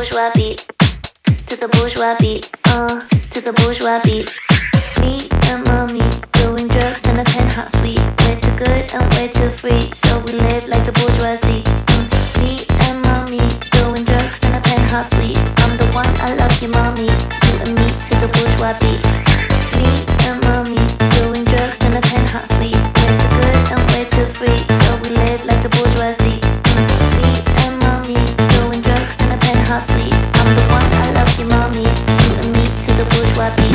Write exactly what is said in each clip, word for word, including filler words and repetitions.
bourgeois beat, to the bourgeois beat, uh, to the bourgeois beat. Me and mommy doing drugs in a penthouse suite. Way too good and way too free, so we live like the bourgeoisie. Mm. Me and mommy doing drugs in a penthouse suite. I'm the one, I love you, mommy. You and me to the bourgeois beat. Me and mommy doing drugs in a penthouse suite. Way too good and way too free, so we live like the bourgeoisie. Mm. Me and mommy doing drugs in a penthouse suite. I'm the one, I love you, mommy. You and me to the bourgeois beat.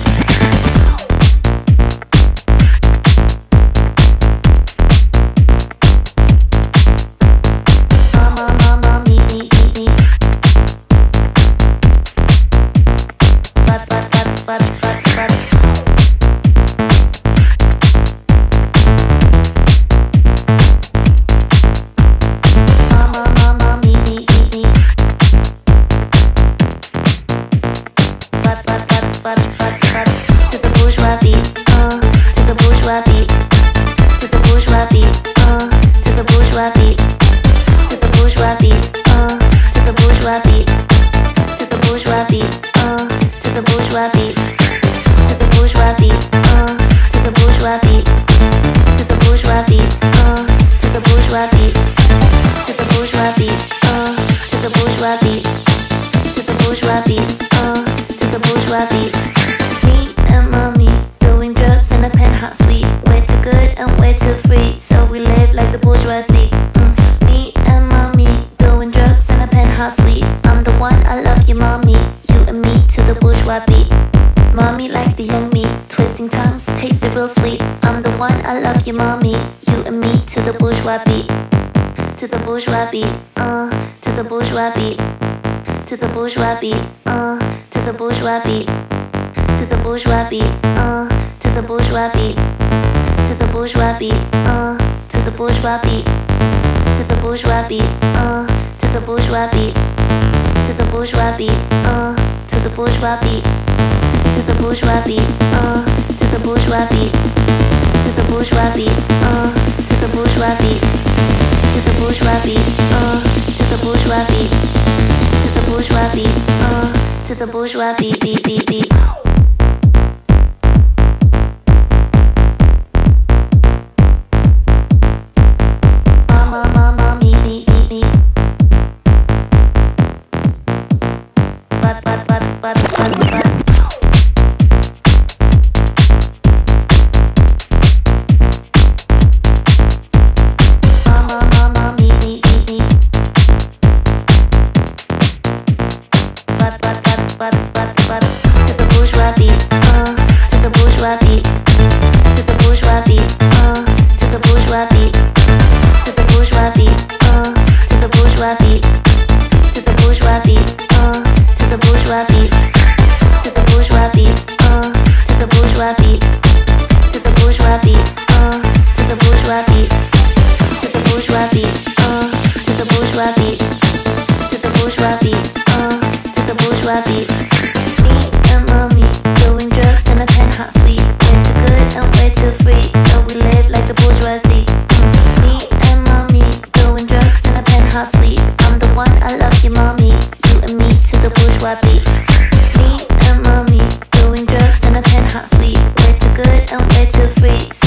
Way too good and way too free.